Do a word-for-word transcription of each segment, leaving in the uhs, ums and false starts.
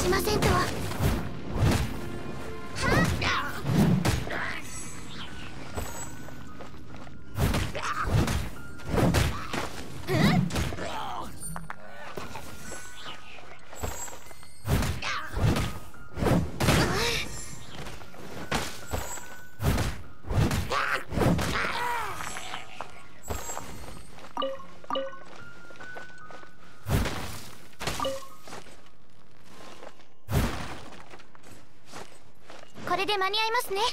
しませんと。はっ。これで間に合いますね。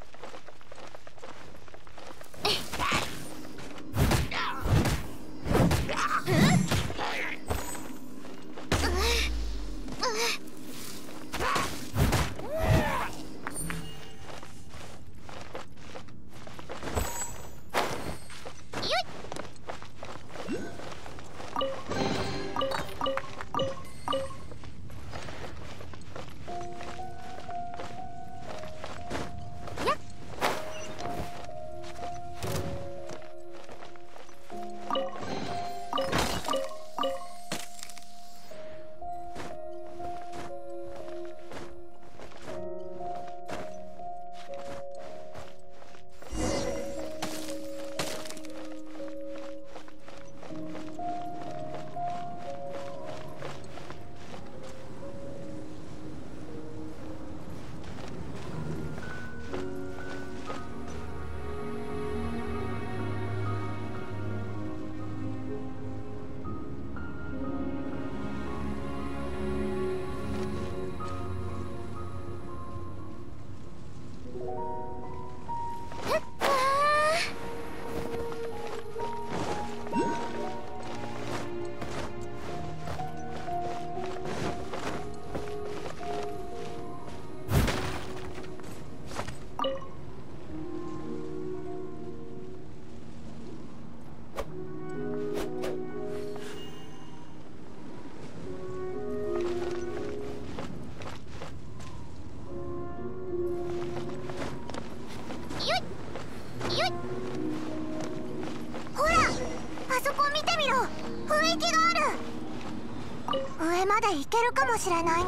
上まで行けるかもしれないな。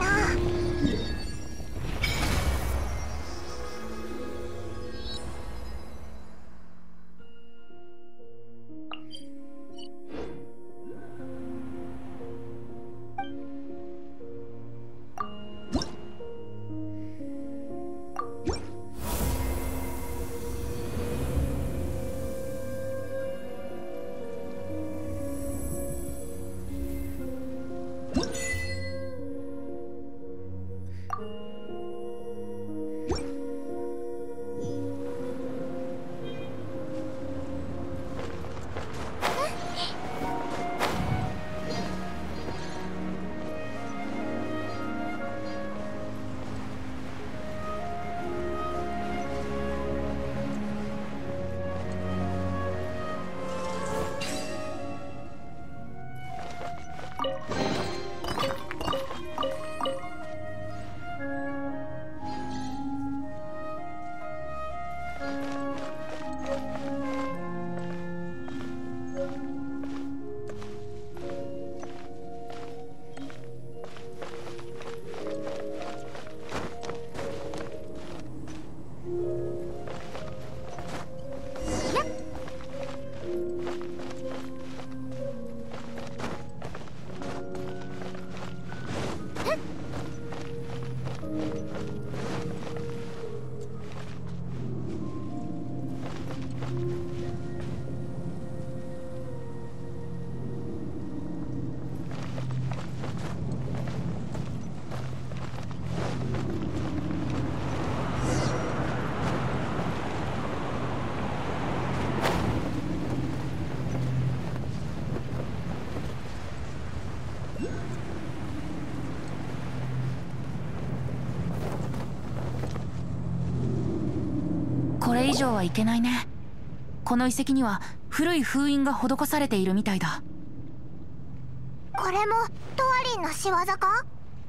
これ以上はいけないね。この遺跡には古い封印が施されているみたいだ。 これもトワリンの仕業か？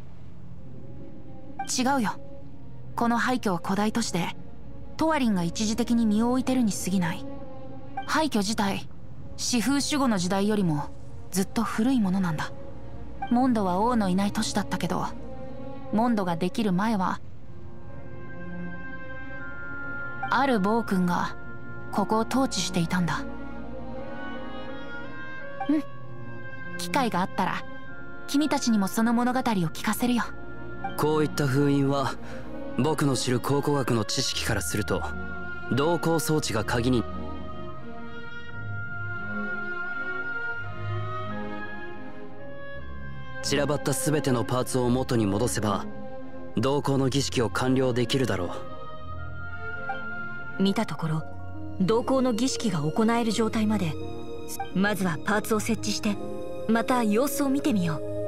違うよ。この廃墟は古代都市で、トワリンが一時的に身を置いてるに過ぎない。廃墟自体、四風守護の時代よりもずっと古いものなんだ。モンドは王のいない都市だったけど、 モンドができる前は、ある暴君がここを統治していたんだ。うん、機会があったら君たちにもその物語を聞かせるよ。 こういった封印は僕の知る考古学の知識からすると同行装置が鍵に。散らばった全てのパーツを元に戻せば同行の儀式を完了できるだろう。見たところ同行の儀式が行える状態まで、まずはパーツを設置してまた様子を見てみよう。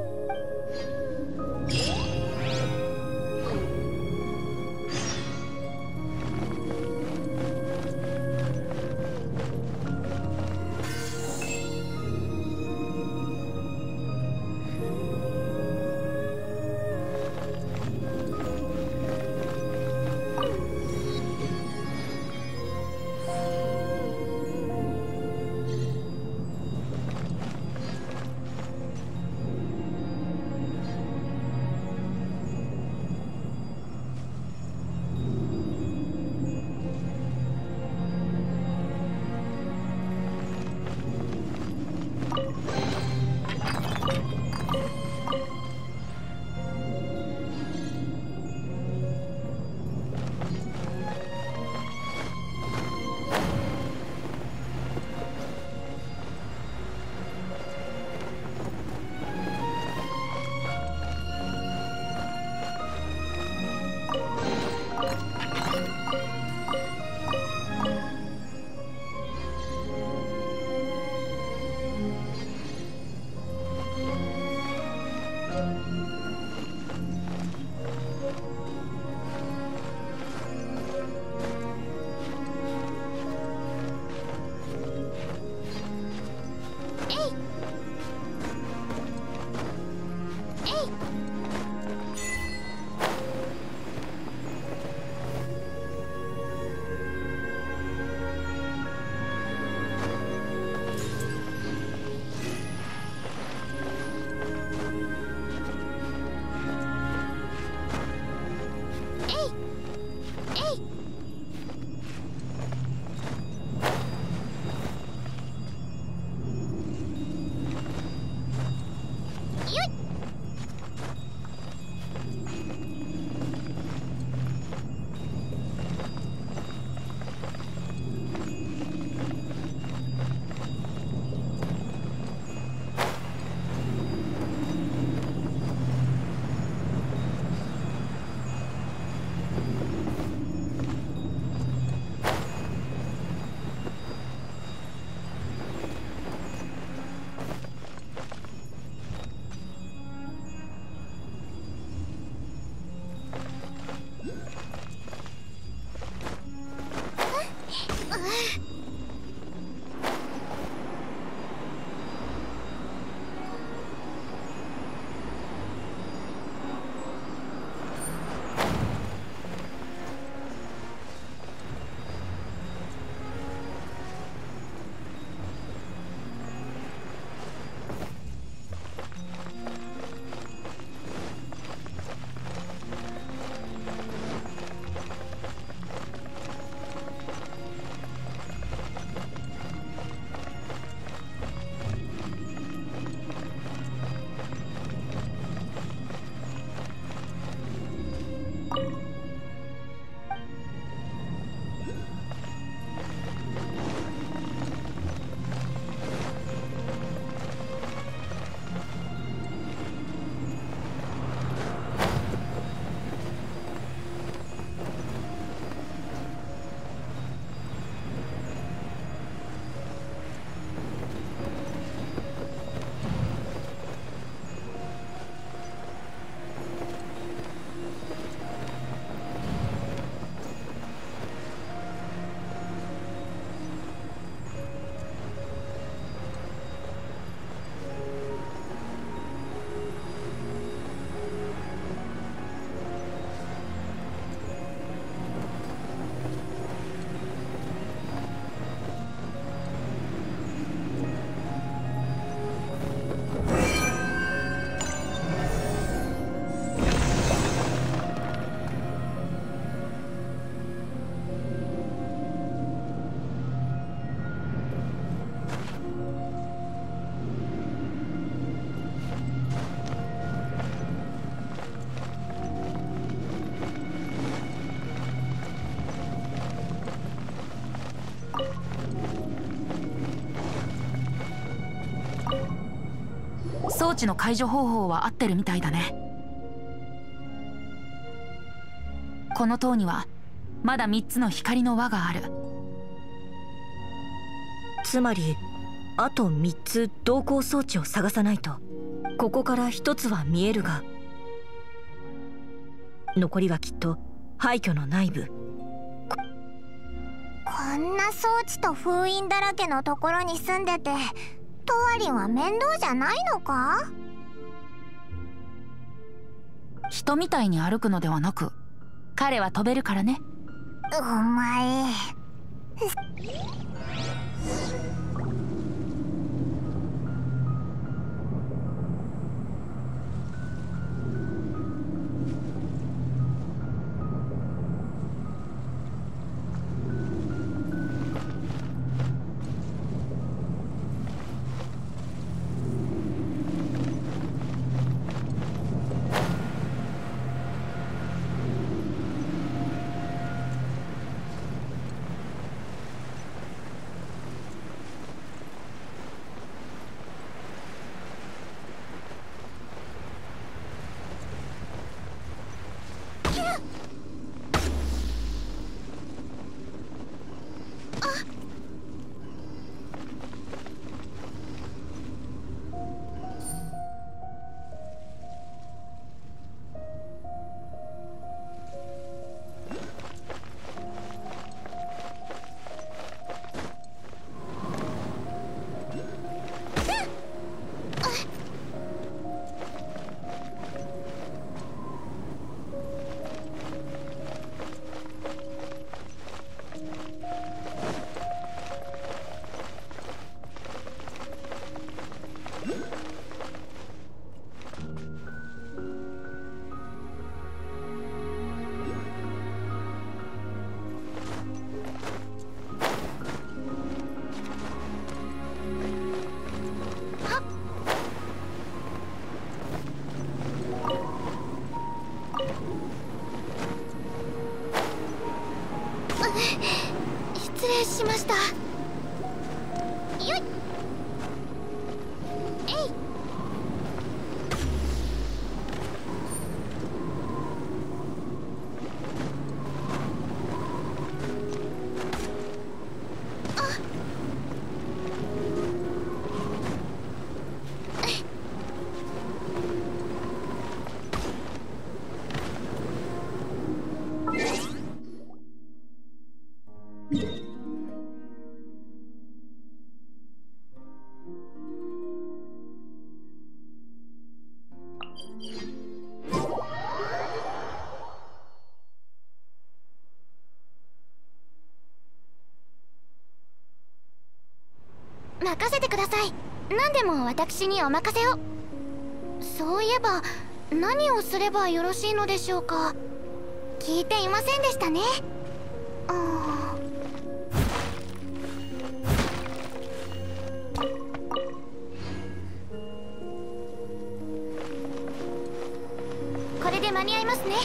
置の解除方法は合ってるみたいだね。この塔にはまだみっつの光の輪がある。 つまりあとみっつ同行装置を探さないとここからひとつは見えるが、残りはきっと廃墟の内部。 こんな装置と封印だらけのところに住んでて、トワリンは面倒じゃないのか？ 人みたいに歩くのではなく、彼は飛べるからね。 お前失礼しました。よいえい。任せてください。何でも私にお任せを。そういえば何をすればよろしいのでしょうか。聞いていませんでしたね。あー、これで間に合いますね。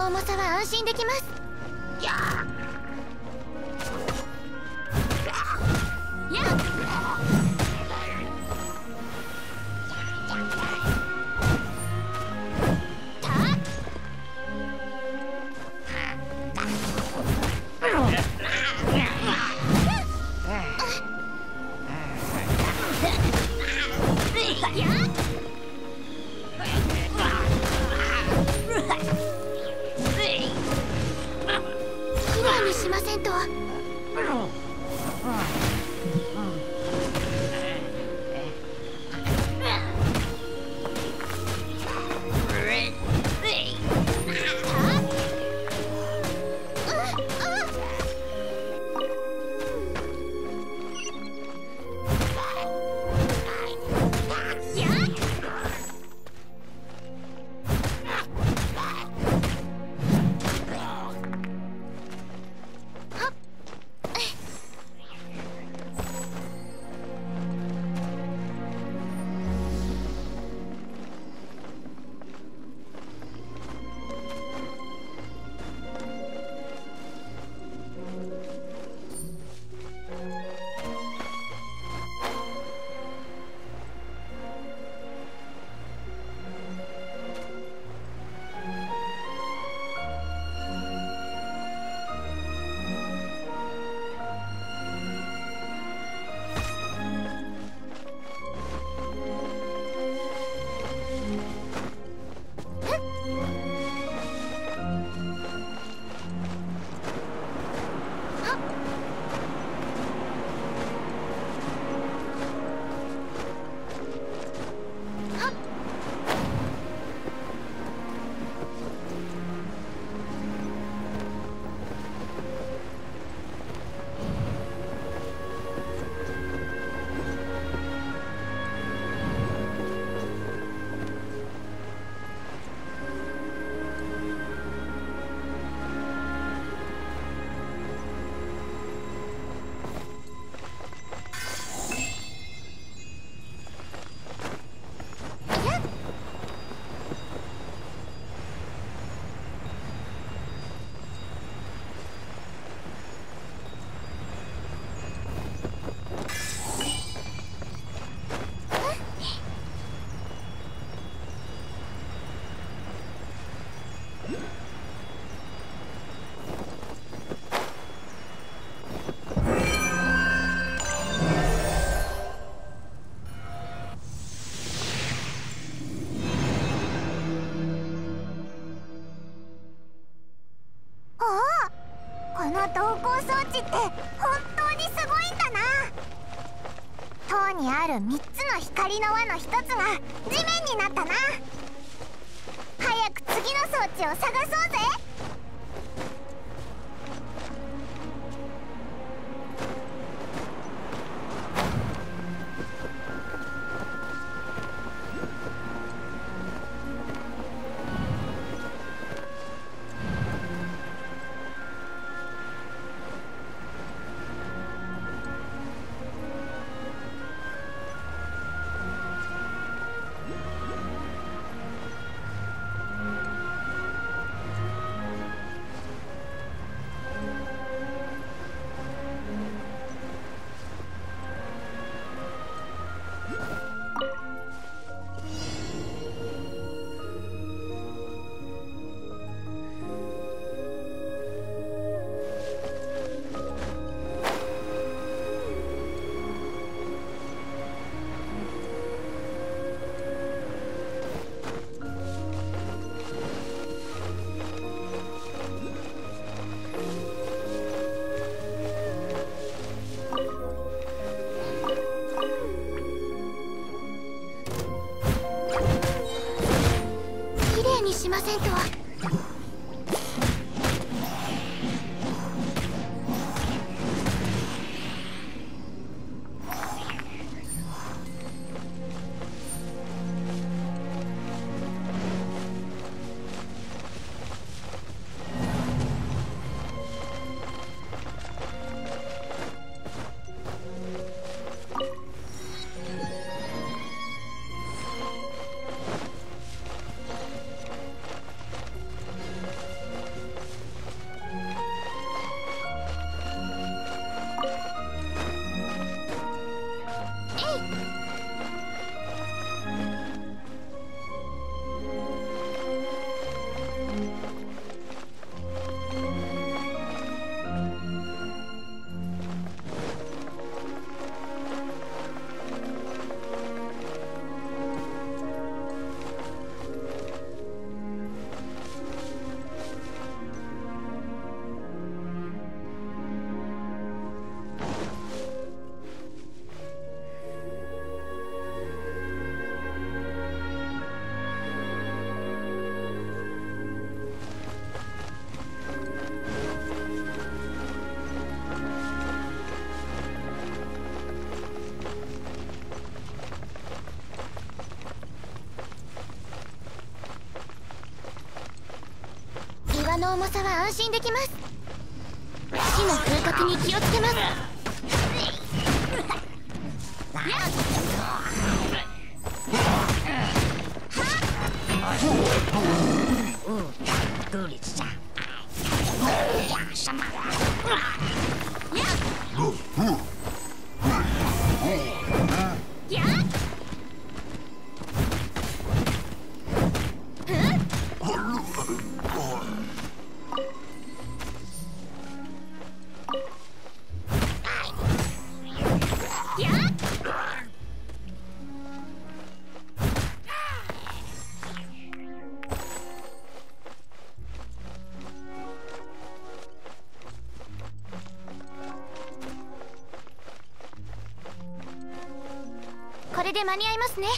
の重さは安心できます。やっしませんと。この導光装置って本当にすごいんだな。塔にあるみっつの光の輪のひとつが地面になったな。早く次の装置を探そうぜ。しませんと。 の重さは安心できます。死の風格に気をつけます。これで間に合いますね。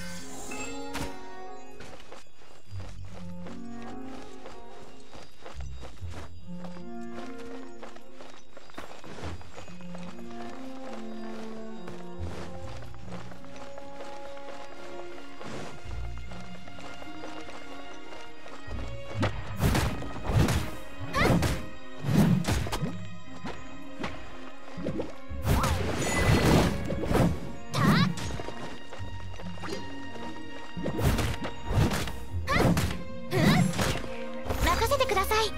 任せてください。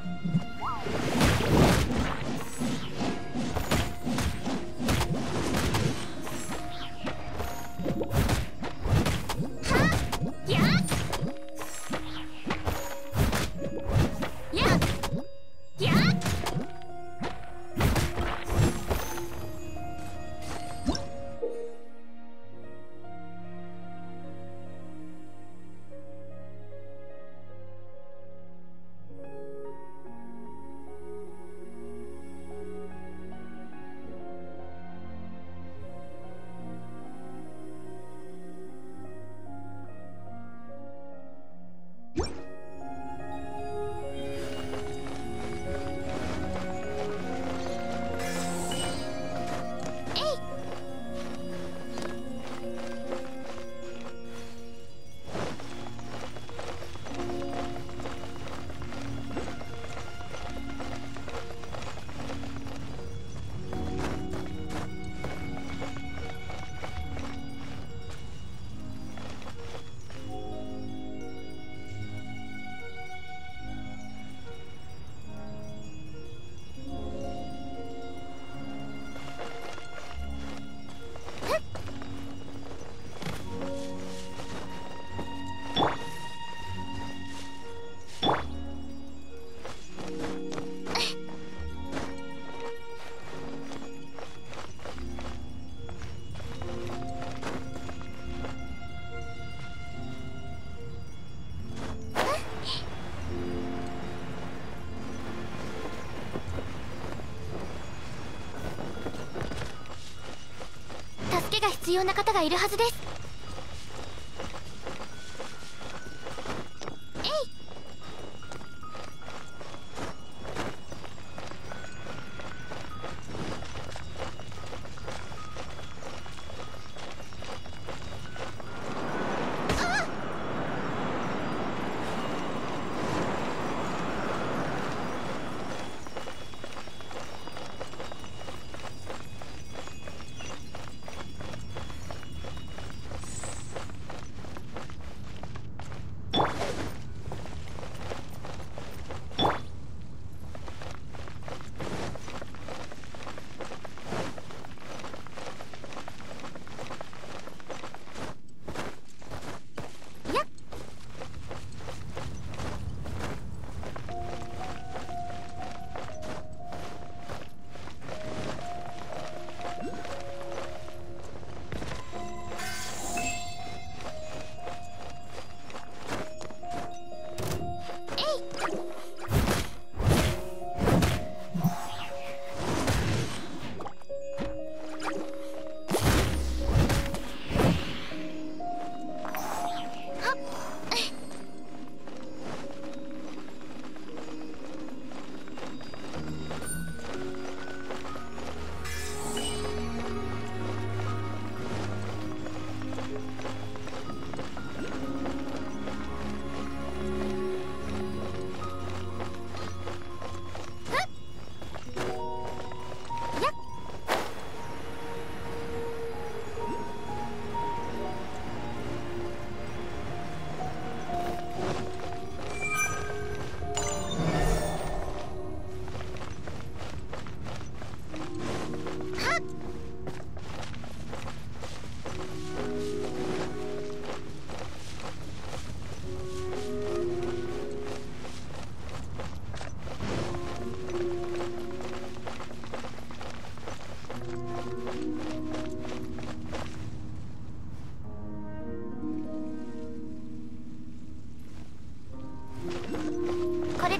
助けが必要な方がいるはずです。えい。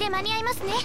で間に合いますね。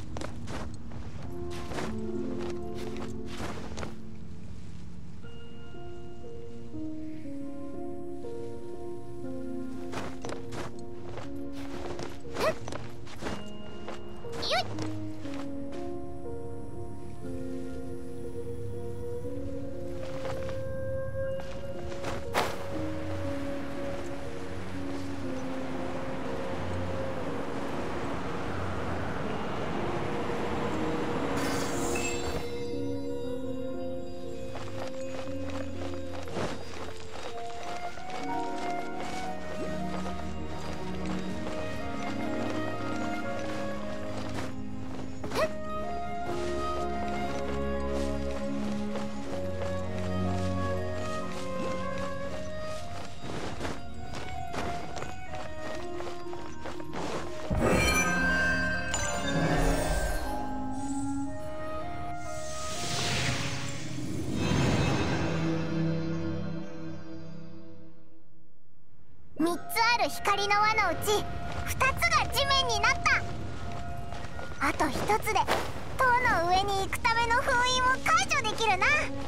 みっつある光の輪のうちふたつが地面になった。あとひとつで塔の上に行くための封印を解除できるな。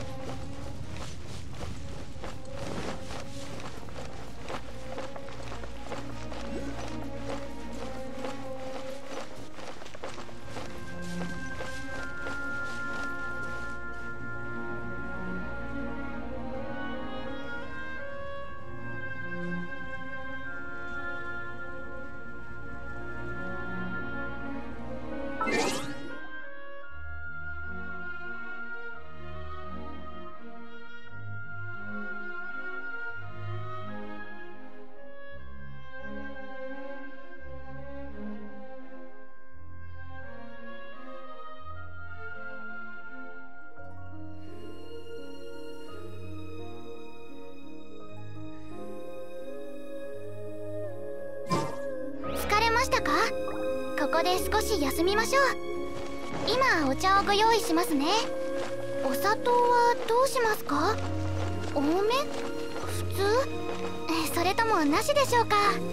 ましたか？ここで少し休みましょう。今お茶をご用意しますね。お砂糖はどうしますか？多め？普通？えそれともなしでしょうか？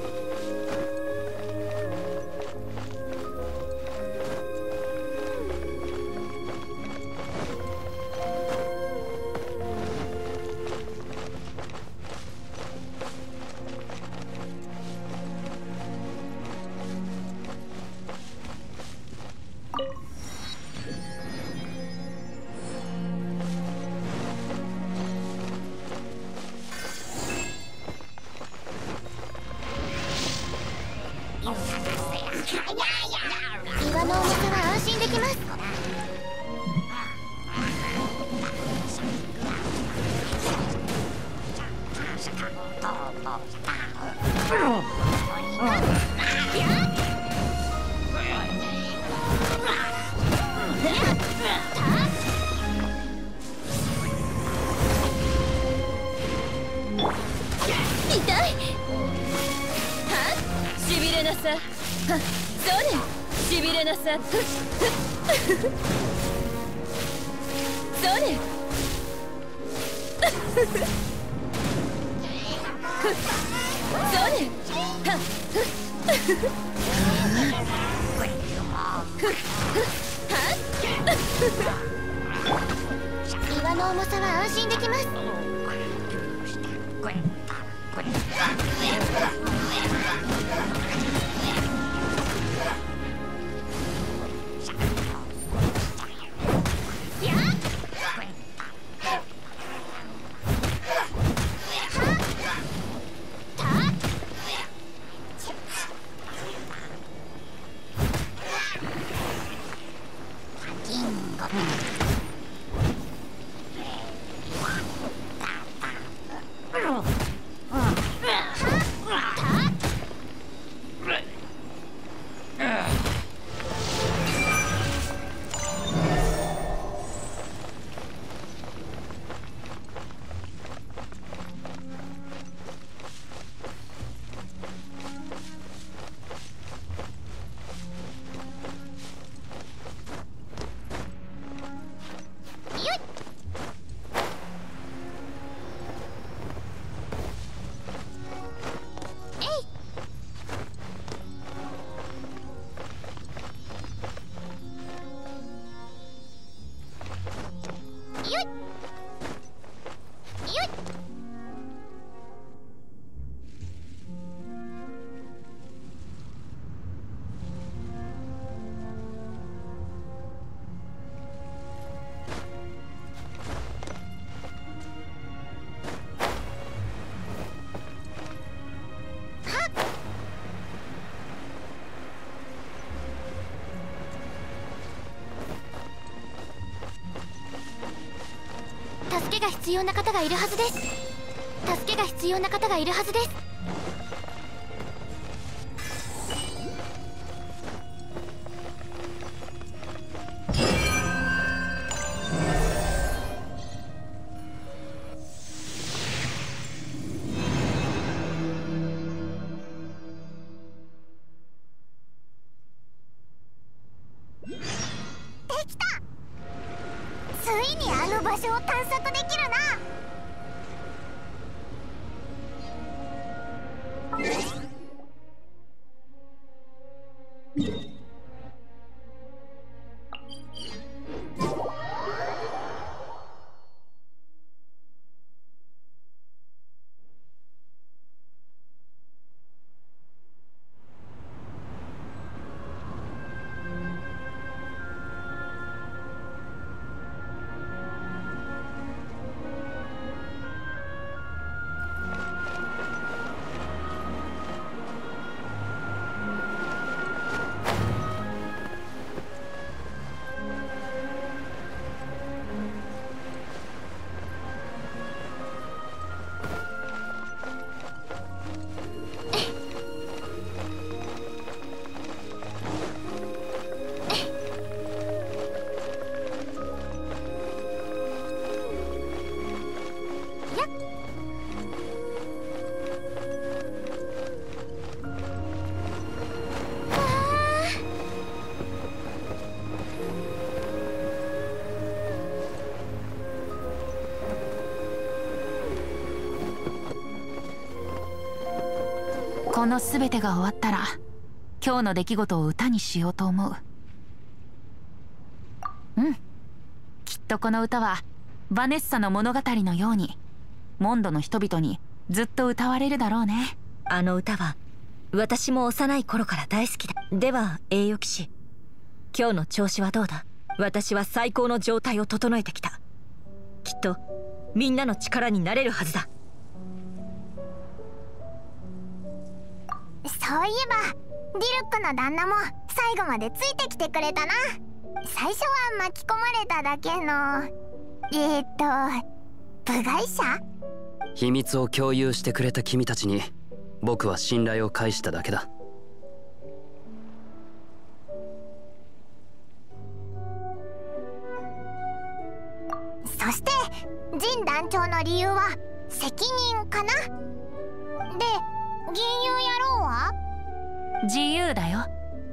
岩の重さは安心できます。 痛い。はっ、しびれなさ。はっ、そうね、しびれなさ。ふっふっそうね。そうね。はっ、 岩の重さは安心できます。は助けが必要な方がいるはずです。助けが必要な方がいるはずです。 できた。ついにあの場所を探索できるな。 この全てが終わったら今日の出来事を歌にしようと思う。うん、きっとこの歌はヴァネッサの物語のようにモンドの人々にずっと歌われるだろうね。 あの歌は私も幼い頃から大好きだ。では栄誉騎士、今日の調子はどうだ？私は最高の状態を整えてきた。きっとみんなの力になれるはずだ。 そういえばディルックの旦那も最後までついてきてくれたな。最初は巻き込まれただけのえー、っと部外者。 秘密を共有してくれた君たちに僕は信頼を返しただけだ。 そしてジン団長の理由は責任かな。で銀融野郎は自由だよ。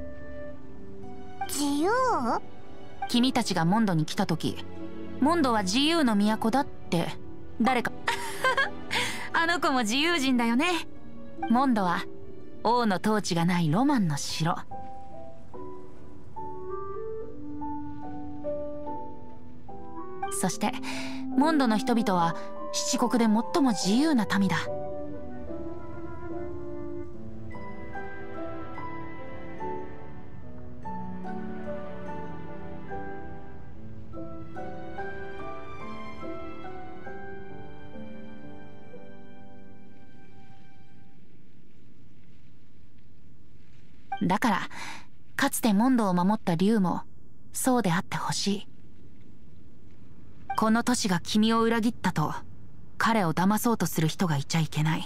自由？ 君たちがモンドに来た時、モンドは自由の都だって誰かあの子も自由人だよね。モンドは王の統治がないロマンの城。そしてモンドの人々は七国で最も自由な民だ。だからかつてモンドを守った竜もそうであってほしい。この都市が君を裏切ったと彼を騙そうとする人がいちゃいけない。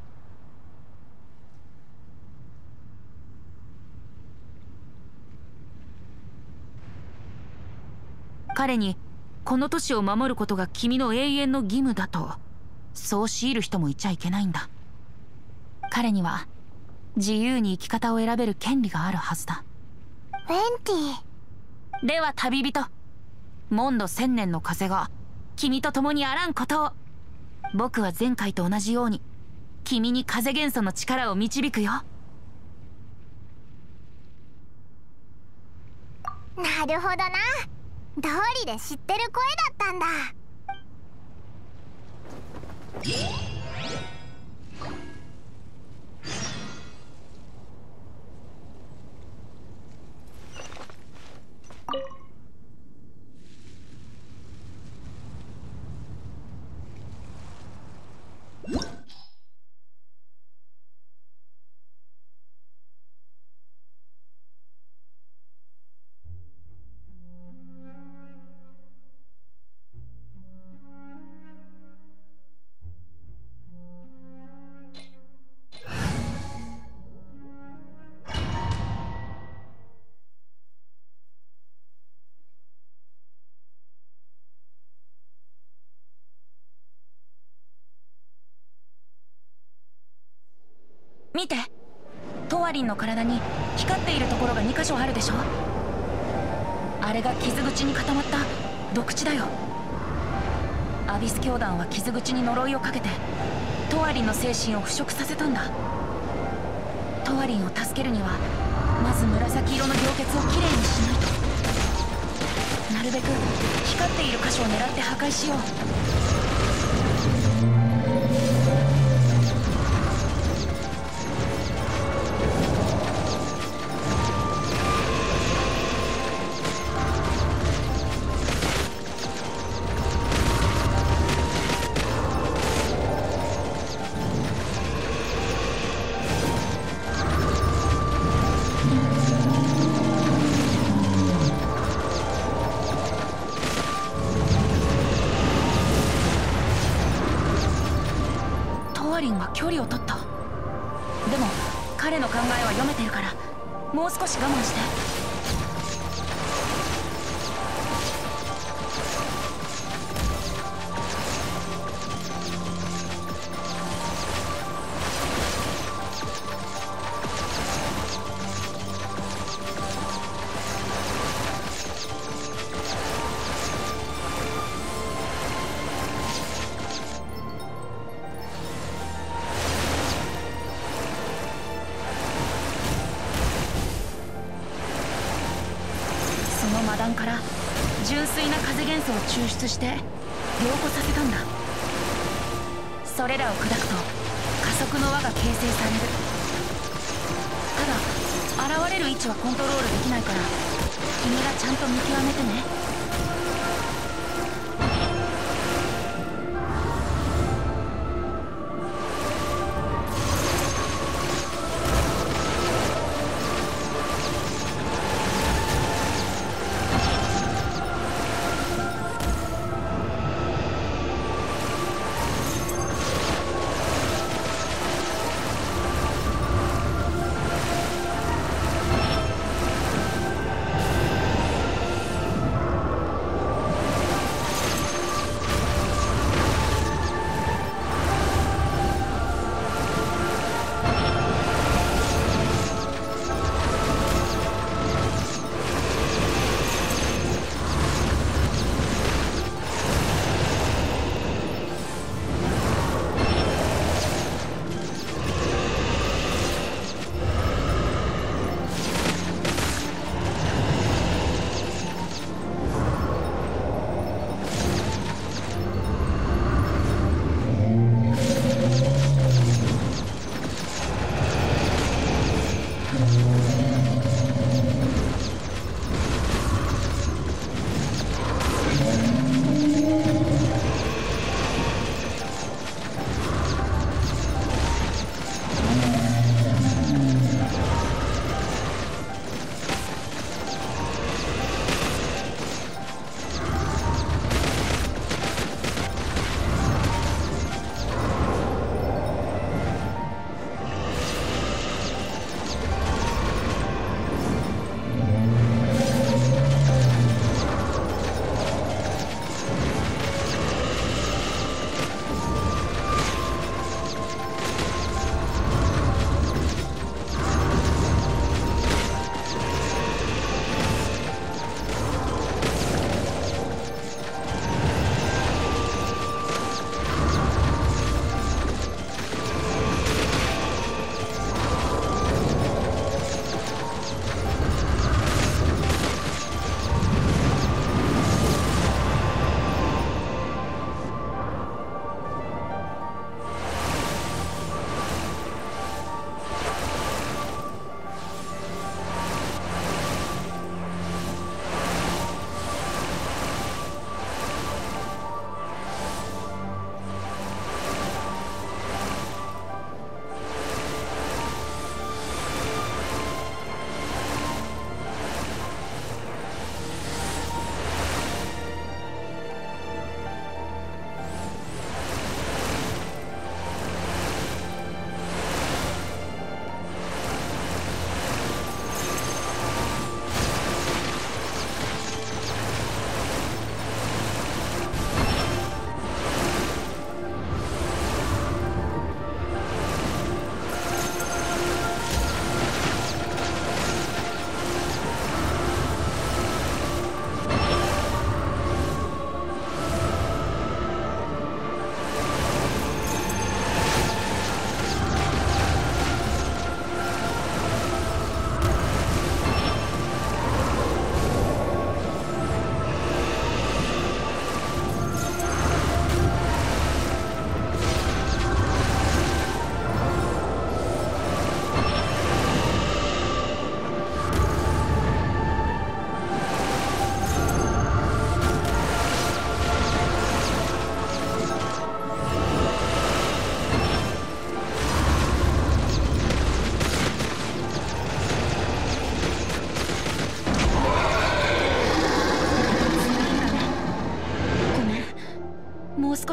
彼にこの都市を守ることが君の永遠の義務だとそう強いる人もいちゃいけないんだ。彼には自由に生き方を選べる権利があるはずだ。 ウェンティ。 では旅人、モンド千年の風が君と共にあらんことを。僕は前回と同じように君に風元素の力を導くよ。 なるほどな。道理で知ってる声だったんだ。 見て、トワリンの体に光っているところがにかしょあるでしょ。あれが傷口に固まった毒血だよ。アビス教団は傷口に呪いをかけてトワリンの精神を腐食させたんだ。トワリンを助けるにはまず紫色の凝結をきれいにしないと。なるべく光っている箇所を狙って破壊しよう。距離を取った。でも彼の考えは読めてるから、もう少し我慢して。魔弾から純粋な風元素を抽出して凝固させたんだ。それらを砕くと加速の輪が形成される。ただ現れる位置はコントロールできないから、君がちゃんと見極めてね。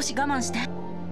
し我慢して。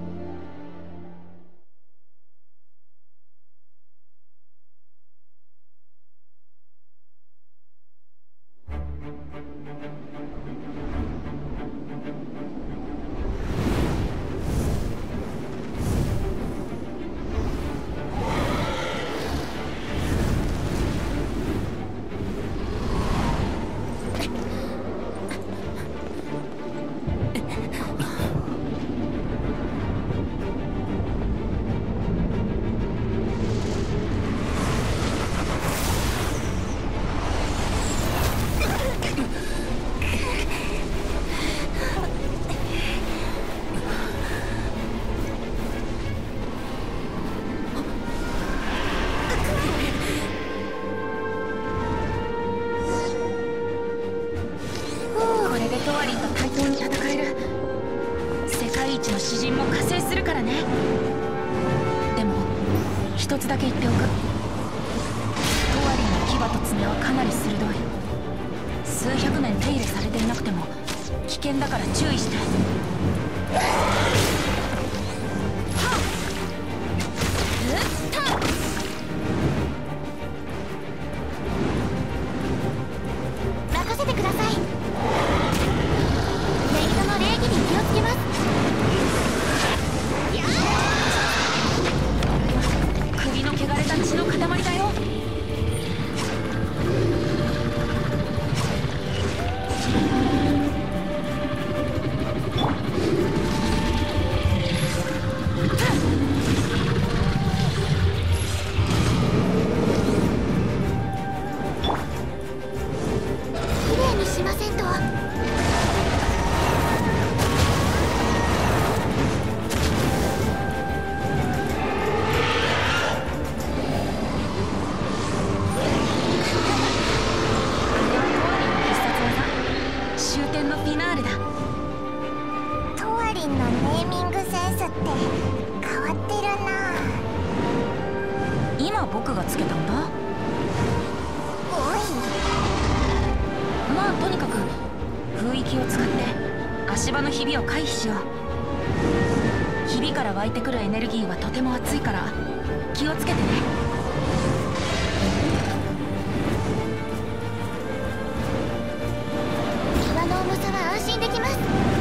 詩人も加勢するからね。でも一つだけ言っておく。トワリンの牙と爪はかなり鋭い。数百年手入れされていなくても危険だから注意して。 任せてください。メイドの礼儀に気をつけます。 首の汚れた血の塊だよ。 きれいにしませんと。 終点のフィナーレだ。 トワリンのネーミングセンスって変わってるな。 今僕がつけたんだ。 おい、 まあとにかく雰囲気を使って足場のひびを回避しよう。ひびから湧いてくるエネルギーはとても熱いから気をつけてね。 岩の重さは安心できます。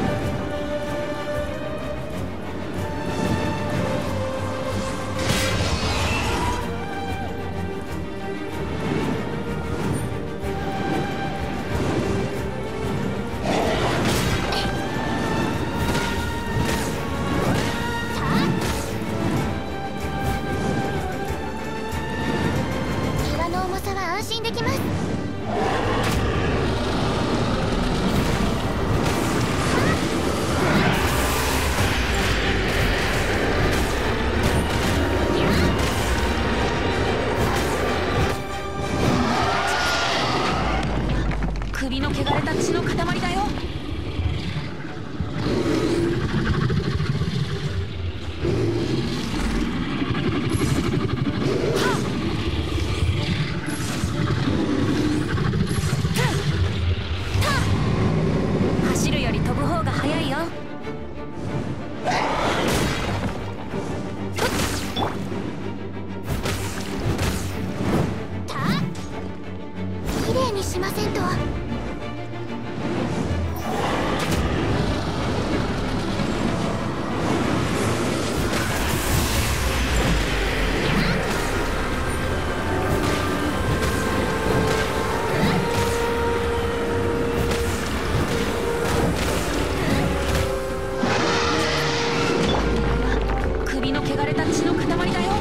岩の重さは安心できます。 首の汚れた血の塊だよ。走るより飛ぶ方が速いよ。 きれいにしませんと。 首の汚れた血の塊だよ。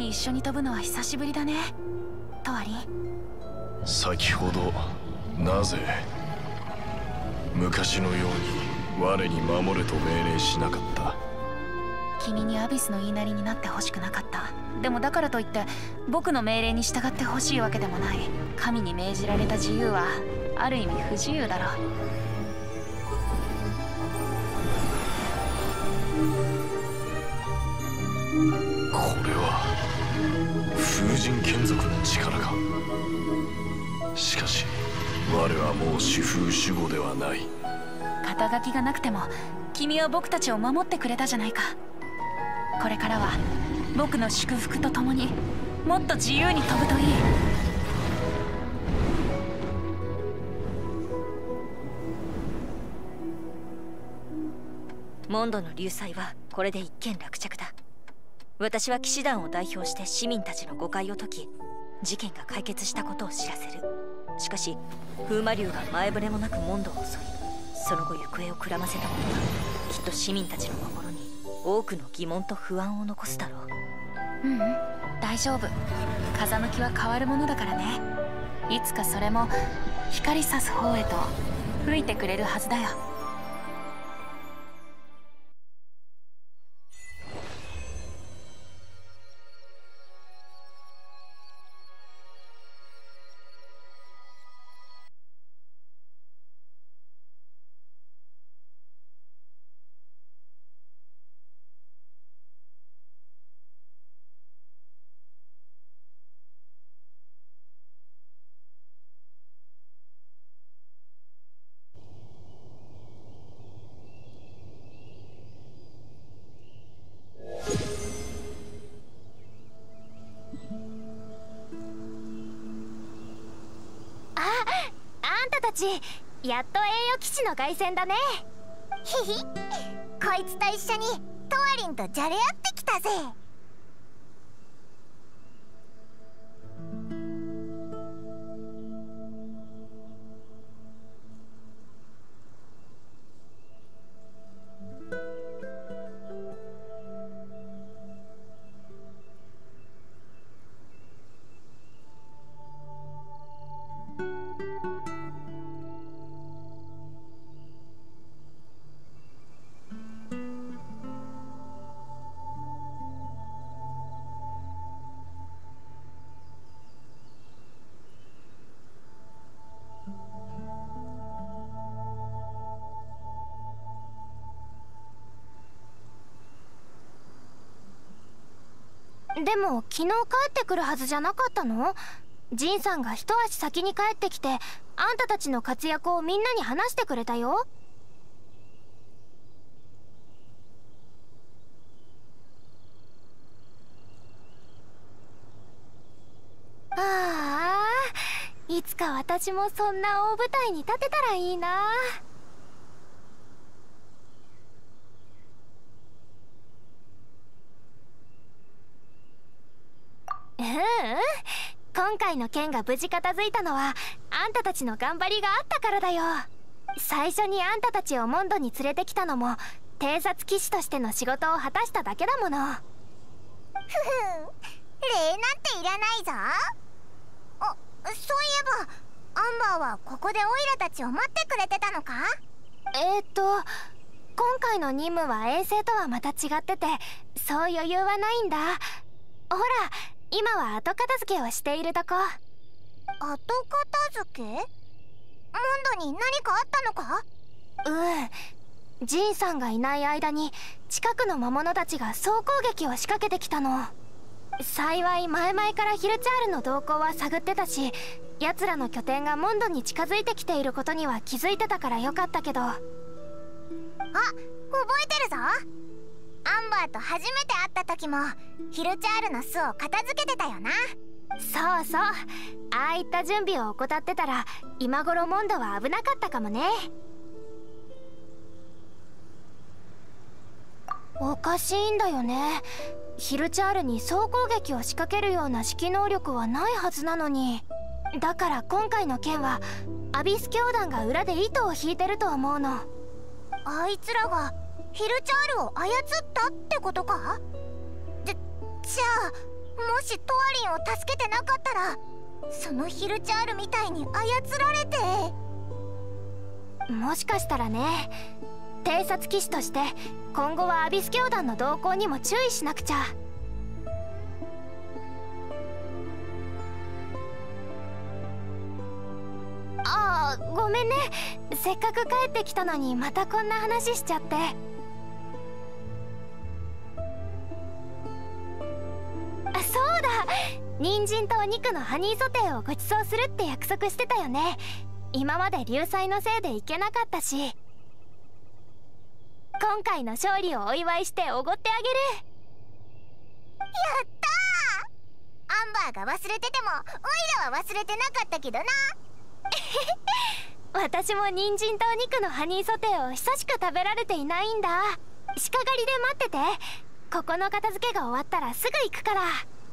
に一緒に飛ぶのは久しぶりだね、トワリン。 先ほどなぜ昔のように我に守れと命令しなかった？ 君にアビスの言いなりになってほしくなかった。でもだからといって僕の命令に従ってほしいわけでもない。神に命じられた自由はある意味不自由だろう。 これは風神眷属の力か。しかし我はもう主風守護ではない。 肩書きがなくても君は僕たちを守ってくれたじゃないか。これからは僕の祝福とともにもっと自由に飛ぶといい。 モンドの流祭はこれで一件落着だ。私は騎士団を代表して市民たちの誤解を解き、事件が解決したことを知らせる。しかし風魔竜が前触れもなくモンドを襲い、その後行方をくらませたことはきっと市民たちの心に多くの疑問と不安を残すだろう。 ううん、大丈夫。風向きは変わるものだからね。いつかそれも光さす方へと吹いてくれるはずだよ。 やっと栄誉騎士の凱旋だね。 ひひ、こいつと一緒にトワリンとじゃれ合ってきたぜ。 でも昨日帰ってくるはずじゃなかったの？ジンさんが一足先に帰ってきてあんたたちの活躍をみんなに話してくれたよ。ああ、いつか私もそんな大舞台に立てたらいいな。ううん、今回の件が無事片付いたのはあんたたちの頑張りがあったからだよ。最初にあんたたちをモンドに連れてきたのも偵察騎士としての仕事を果たしただけだもの。ふふん、 礼なんていらないぞ。あ、そういえばアンバーはここでオイラたちを待ってくれてたのか？ えーっと今回の任務は遠征とはまた違ってて、そう余裕はないんだ。ほら、今は後片付けをしているとこ。 後片付け？モンドに何かあったのか？ うん、ジンさんがいない間に近くの魔物たちが総攻撃を仕掛けてきたの。幸い前々からヒルチャールの動向は探ってたし、奴らの拠点がモンドに近づいてきていることには気づいてたからよかったけど。あ、 覚えてるぞ。アンバーと初めて会った時もヒルチャールの巣を片付けてたよな。 そうそう、ああいった準備を怠ってたら今頃モンドは危なかったかもね。おかしいんだよね。ヒルチャールに総攻撃を仕掛けるような指揮能力はないはずなのに。だから今回の件はアビス教団が裏で糸を引いてると思うの。 あいつらがヒルチャールを操ったってことか？じゃ、じゃあもしトワリンを助けてなかったらそのヒルチャールみたいに操られて。 もしかしたらね、偵察騎士として今後はアビス教団の動向にも注意しなくちゃ。ああ、ごめんね。せっかく帰ってきたのにまたこんな話しちゃって。あ、そうだ、人参とお肉のハニーソテーをご馳走するって約束してたよね。今まで流祭のせいで行けなかったし、今回の勝利をお祝いしておごってあげる。 やったー。アンバーが忘れててもオイラは忘れてなかったけどな。 私も人参とお肉のハニーソテーを久しく食べられていないんだ。鹿狩りで待ってて。ここの片付けが終わったらすぐ行くから。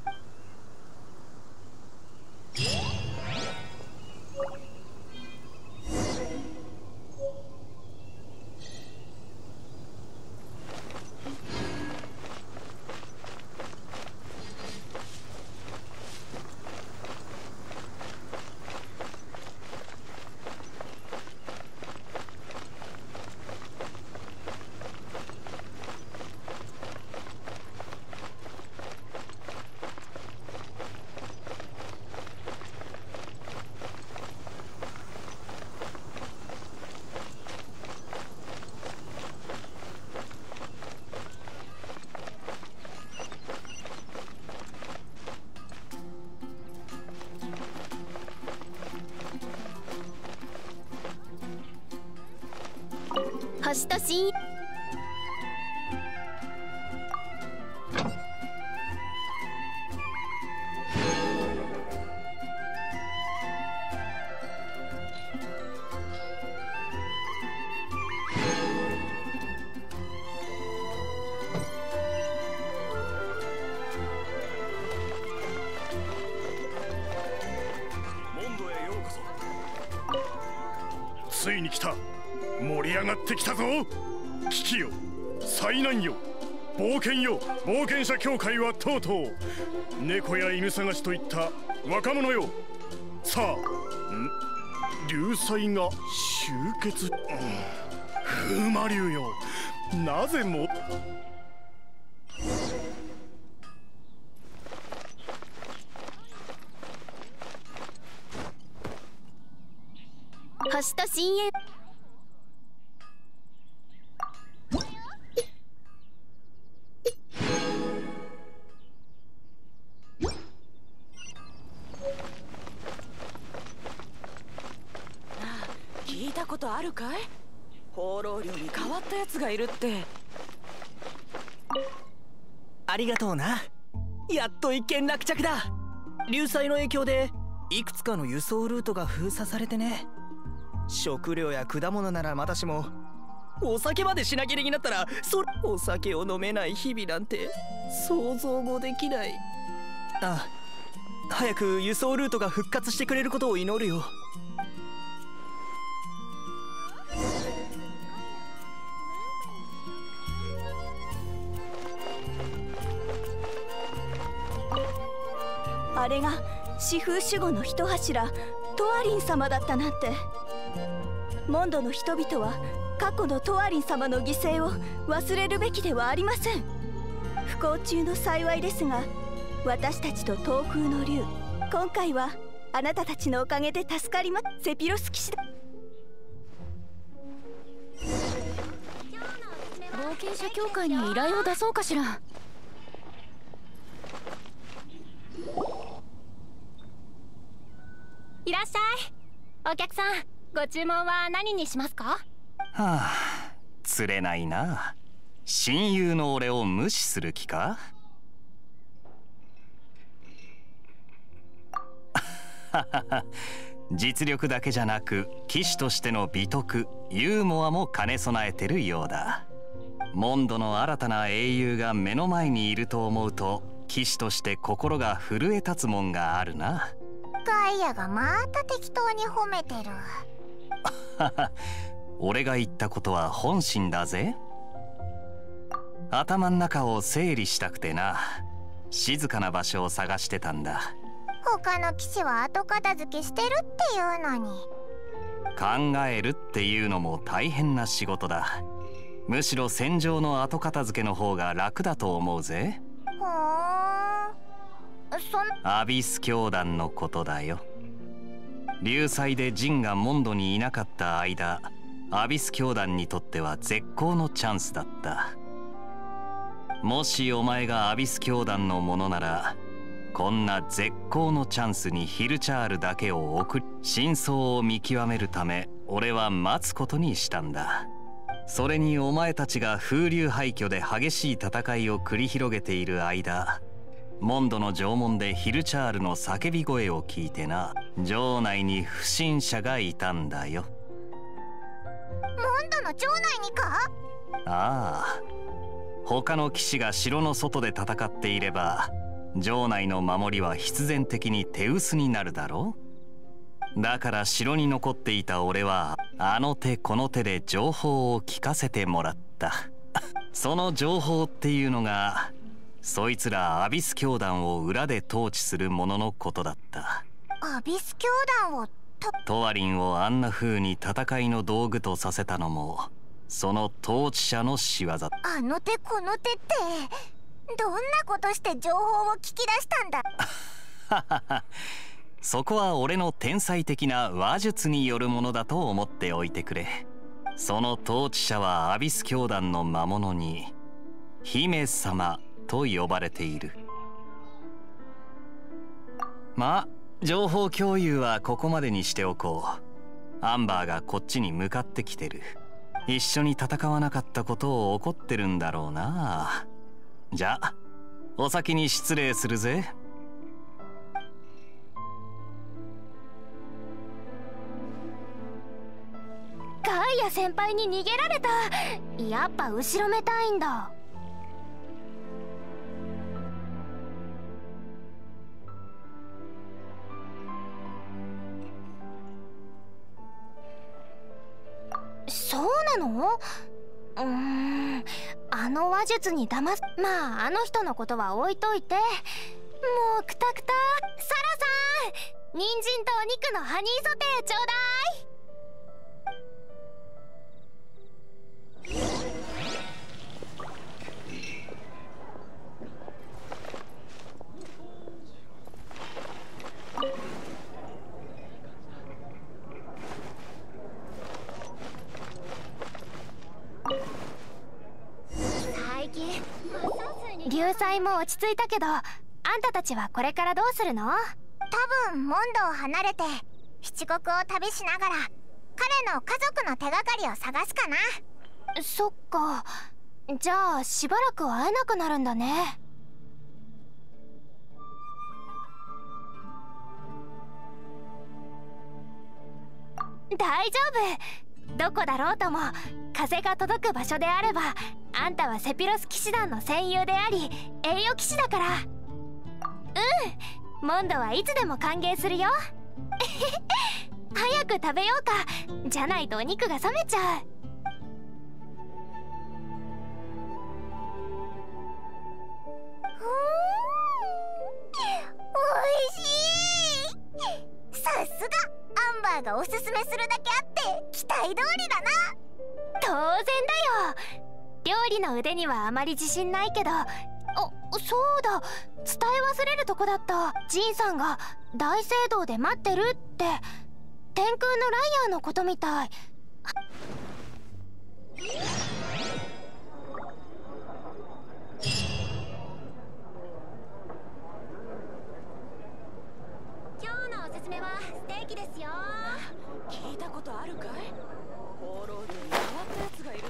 星と深モンドへようこそ。ついに来た。盛り上がってきたぞ。危機よ、災難よ、冒険よ、冒険者協会はとうとう猫や犬探しといった若者よ。さあ、ん流祭が集結、うん、風魔流よ、なぜも星と深淵。 聞いたことあるかい？放浪寮に変わったやつがいるって。 ありがとうな。やっと一件落着だ。流祭の影響でいくつかの輸送ルートが封鎖されてね。食料や果物ならまだしも、お酒まで品切れになったら、そお酒を飲めない日々なんて想像もできない。ああ、早く輸送ルートが復活してくれることを祈るよ。 あれが四風守護の一柱トワリン様だったなんて。モンドの人々は過去のトワリン様の犠牲を忘れるべきではありません。不幸中の幸いですが、私たちと東風の竜、今回はあなたたちのおかげで助かります。セピロス騎士だ。 冒険者協会に依頼を出そうかしら。 いらっしゃい。お客さん、ご注文は何にしますか？ はあ、釣れないな。親友の俺を無視する気か？実力だけじゃなく騎士としての美徳、ユーモアも兼ね備えてるようだ。モンドの新たな英雄が目の前にいると思うと、騎士として心が震え立つもんがあるな。 ガイアがまた適当に褒めてる。 俺が言ったことは本心だぜ。頭ん中を整理したくてな。 静かな場所を探してたんだ。 他の騎士は後片付けしてるっていうのに。 考えるっていうのも大変な仕事だ。むしろ戦場の後片付けの方が楽だと思うぜ。 ほーん、そんアビス教団のことだよ。流祭でジンがモンドにいなかった間、アビス教団にとっては絶好のチャンスだった。もしお前がアビス教団のものなら、こんな絶好のチャンスにヒルチャールだけを送り、真相を見極めるため俺は待つことにしたんだ。それにお前たちが風流廃墟で激しい戦いを繰り広げている間、モンドの城門でヒルチャールの叫び声を聞いてな、城内に不審者がいたんだよ。 モンドの城内にか？ ああ、他の騎士が城の外で戦っていれば城内の守りは必然的に手薄になるだろう。だから城に残っていた俺はあの手この手で情報を聞かせてもらった。その情報っていうのがそいつらアビス教団を裏で統治する者のことだった。 アビス教団をとトワリンをあんな風に戦いの道具とさせたのもその統治者の仕業。 あの手この手ってどんなことして情報を聞き出したんだ？ そこは俺の天才的な話術によるものだと思っておいてくれ。その統治者はアビス教団の魔物に姫様と呼ばれている。まあ情報共有はここまでにしておこう。アンバーがこっちに向かってきてる。一緒に戦わなかったことを怒ってるんだろうな。じゃあお先に失礼するぜ。 ガイア先輩に逃げられた。やっぱ後ろめたいんだ。そうなの？うーん、あの話術に騙す。まああの人のことは置いといて、もうクタクタ。サラさん、人参とお肉のハニーソテーちょうだい。最近流祭も落ち着いたけど、あんたたちはこれからどうするの？ 多分モンドを離れて七国を旅しながら彼の家族の手がかりを探すかな。 そっか、じゃあしばらく会えなくなるんだね。大丈夫、どこだろうとも風が届く場所であれば、あんたはセピロス騎士団の戦友であり栄誉騎士だから。うん、モンドはいつでも歓迎するよ。早く食べようか、じゃないとお肉が冷めちゃう。 おいしい。さすがアンバーがおすすめするだけあって期待通りだな。 当然だよ。料理の腕にはあまり自信ないけど、あ、そうだ、伝え忘れるとこだった。ジンさんが大聖堂で待ってるって。天空のライアーのことみたい。 今日のおすすめはステーキですよ。 聞いたことあるかい？放浪寮に変わったやつがいるって。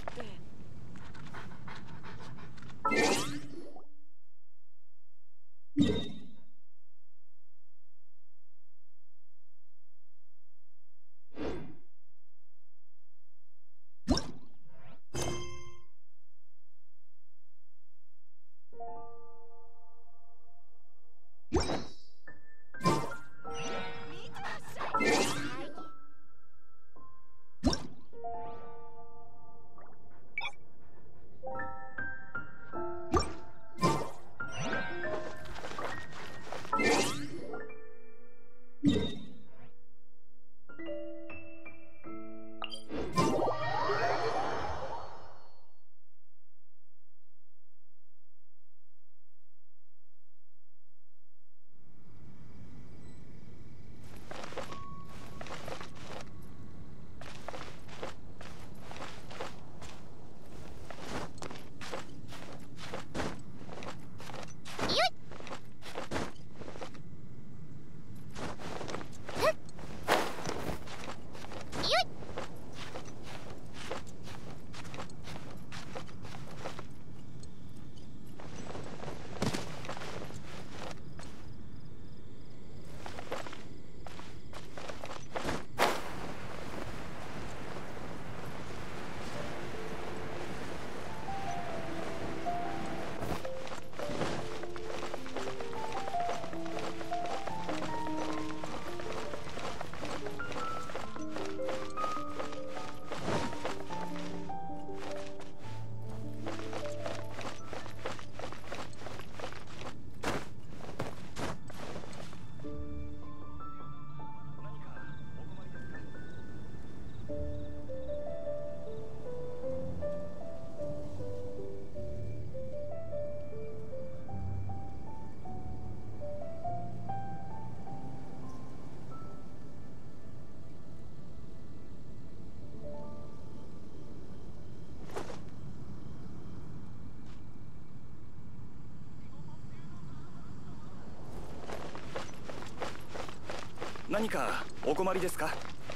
何かお困りですか？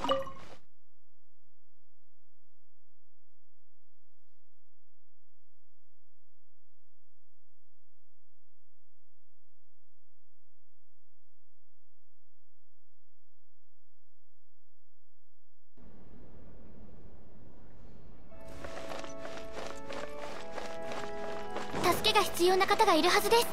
助けが必要な方がいるはずです。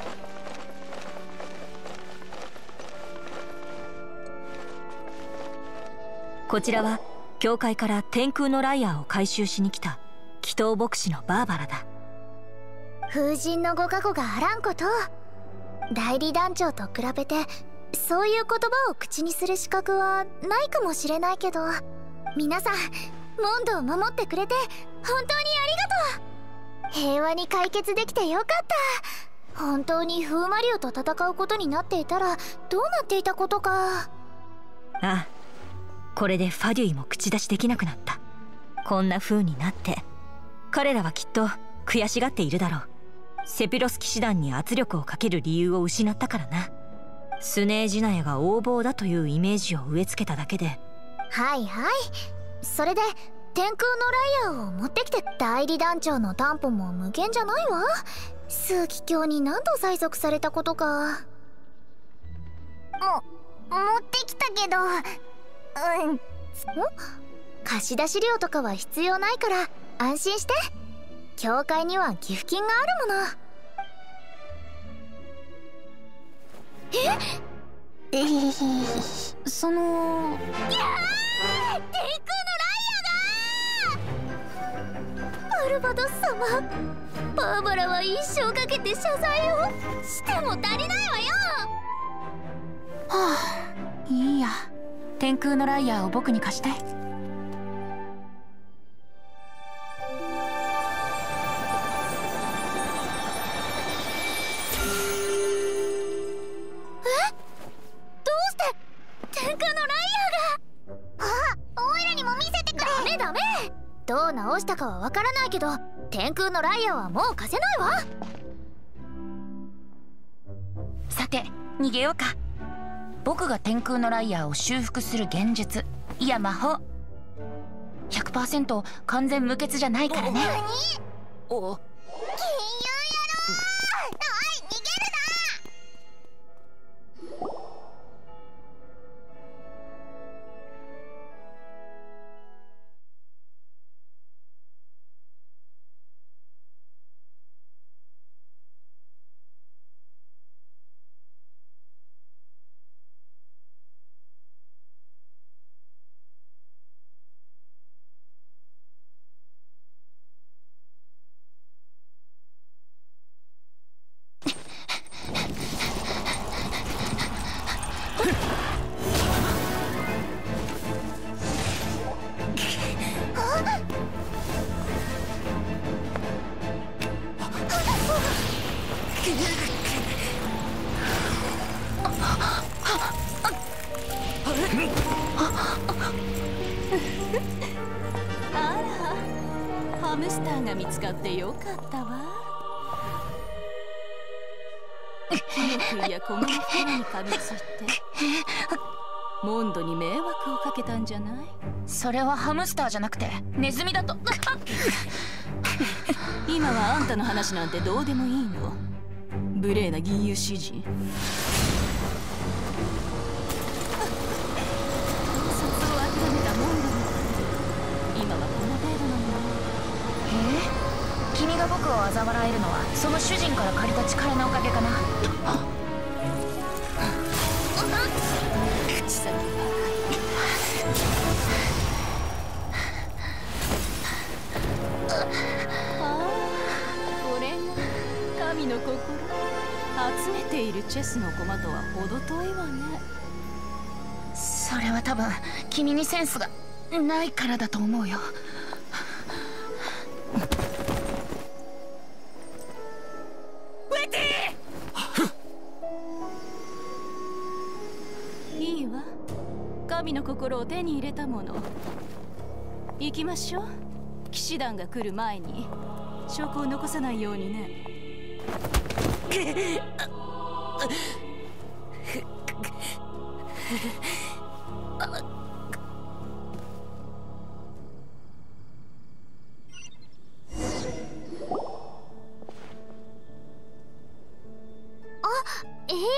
こちらは教会から天空のライアーを回収しに来た祈祷牧師のバーバラだ。 風神のご加護があらんこと。代理団長と比べてそういう言葉を口にする資格はないかもしれないけど、皆さんモンドを守ってくれて本当にありがとう。平和に解決できてよかった。本当に風魔竜と戦うことになっていたらどうなっていたことか。 ああ、これでファデュイも口出しできなくなった。こんな風になって彼らはきっと悔しがっているだろう。セピロス騎士団に圧力をかける理由を失ったからな。スネージナヤが横暴だというイメージを植え付けただけで。 はいはい、それで天空のライアーを持ってきて。代理団長の担保も無限じゃないわ。数奇鏡に何度催促されたことか。 も持ってきたけど、うん。 貸し出し料とかは必要ないから安心して。教会には寄付金があるもの。ええその。いやー、天空のライアーが。アルバドス様、バーバラは一生かけて謝罪をしても足りないわよ。 はあ、いいや。天空のライアーを僕に貸して。 どう直したかはわからないけど、天空のライアーはもう貸せないわ。 さて逃げようか。僕が天空のライアーを修復する現実、いや魔法 ひゃくパーセント 完全無欠じゃないからね。 おお、金融野郎、おい逃げるな。 ハムスターが見つかってよかったわ。このクイや小麦袋にかみついてモンドに迷惑をかけたんじゃない？ それはハムスターじゃなくてネズミだと。 今はあんたの話なんてどうでもいいの。無礼な銀融詩人。盗撮を諦めたモンドの今はこの程度なの。 えー、君が僕を嘲笑えるのはその主人から借りた力のおかげかな。 口先ばかり。ああ、これが神の心。集めているチェスの駒とは程遠いわね。 それは多分君にセンスがないからだと思うよ。 いいわ、神の心を手に入れたもの。行きましょう。騎士団が来る前に証拠を残さないようにね。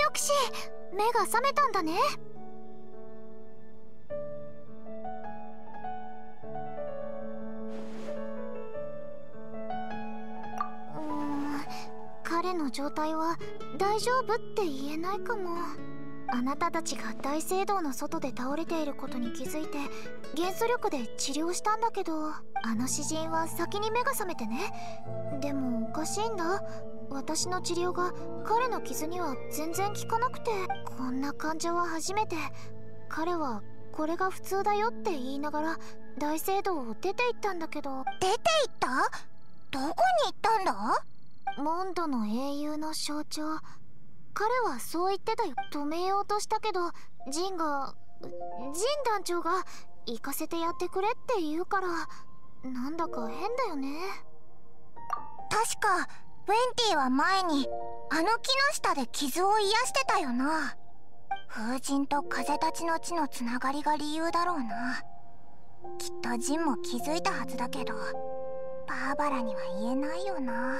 よくし、目が覚めたんだね。うーん、彼の状態は大丈夫って言えないかも。あなたたちが大聖堂の外で倒れていることに気づいて元素力で治療したんだけど、あの詩人は先に目が覚めてね。でもおかしいんだ、私の治療が彼の傷には全然効かなくて、こんな患者は初めて。彼はこれが普通だよって言いながら大聖堂を出て行ったんだけど。 出て行った？どこに行ったんだ？ モンドの英雄の象徴。彼はそう言ってたよ。止めようとしたけどジンがジン団長が行かせてやってくれって言うから、なんだか変だよね。 確かウェンティは前にあの木の下で傷を癒してたよな。風神と風たちの地のつながりが理由だろうな。きっとジンも気づいたはずだけどバーバラには言えないよな。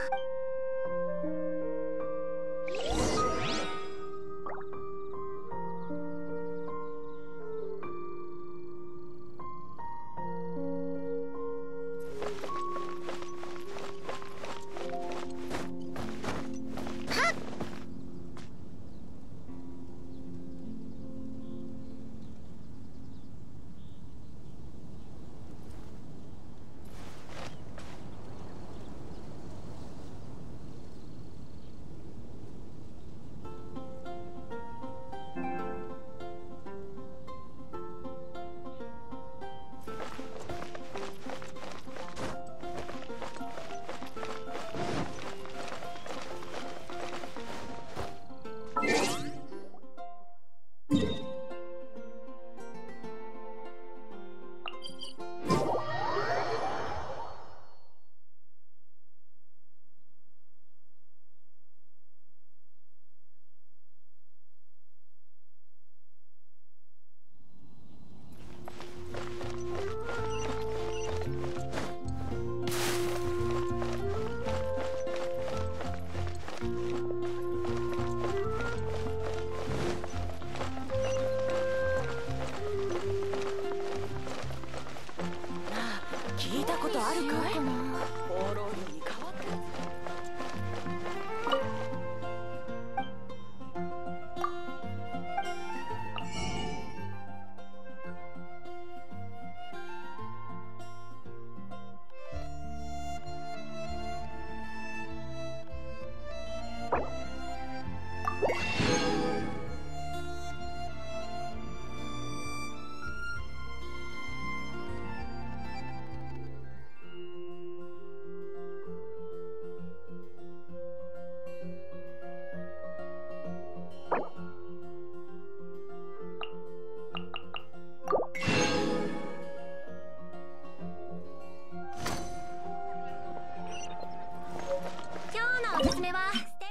おすすめはステーキ。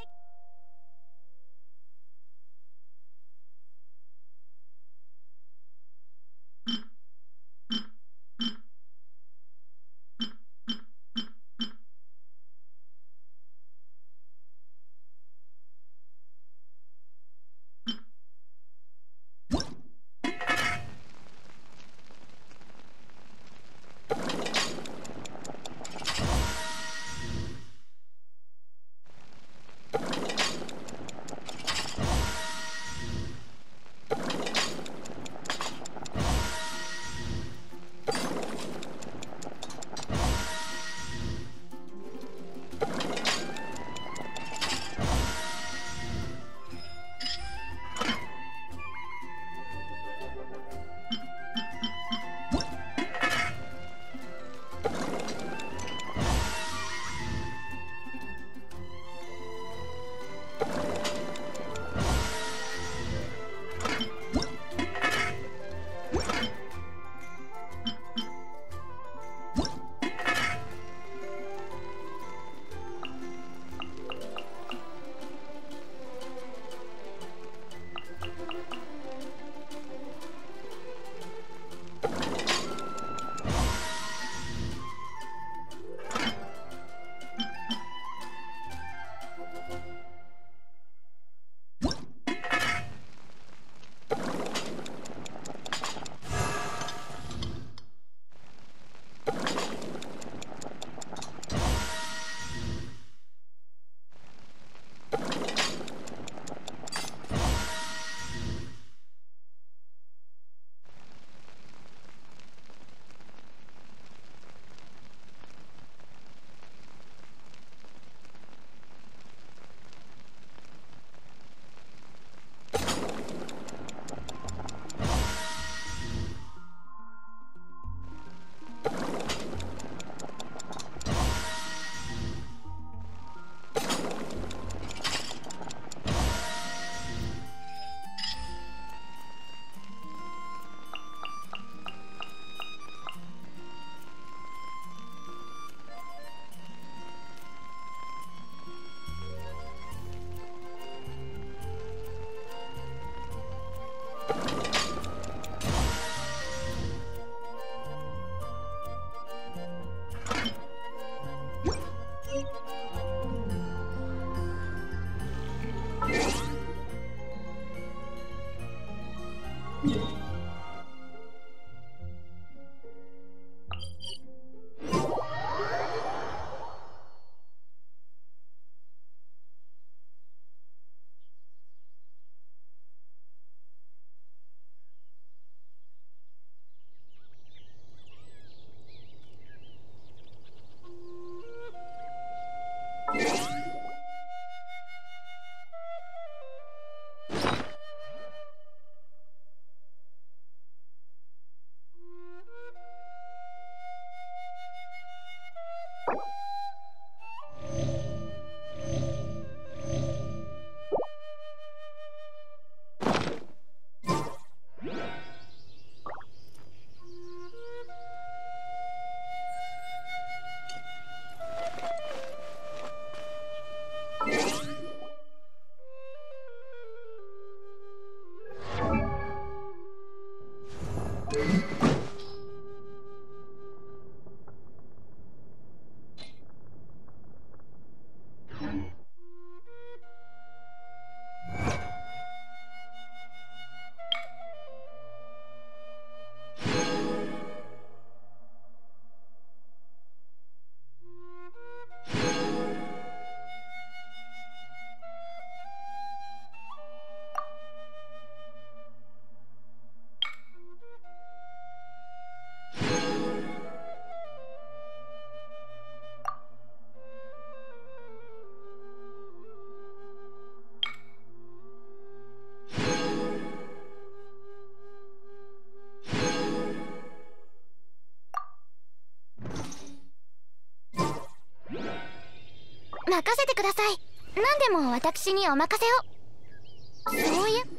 任せてください。何でも私にお任せを。そういう